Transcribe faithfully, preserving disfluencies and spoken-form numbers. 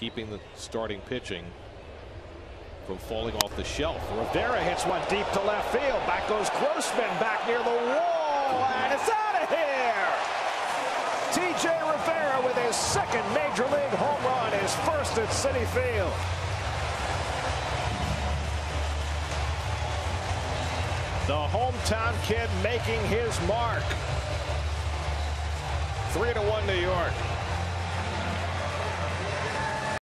keeping the starting pitching from falling off the shelf. Rivera hits one deep to left field. Back goes Grossman, back near the wall, and it's out of here. T J Rivera with his second major league home run, his first at Citi Field. The hometown kid making his mark. Three to one New York.